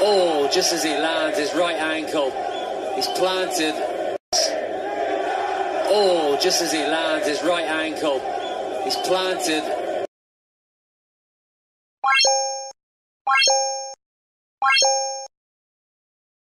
Oh, just as he lands his right ankle, he's planted. Oh, just as he lands his right ankle, he's planted.